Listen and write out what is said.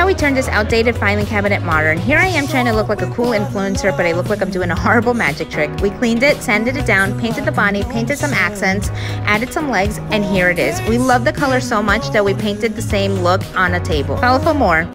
how we turned this outdated filing cabinet modern. Here I am trying to look like a cool influencer, but I look like I'm doing a horrible magic trick. We cleaned it, sanded it down, painted the body, painted some accents, added some legs, and here it is. We love the color so much that we painted the same look on a table. Follow for more.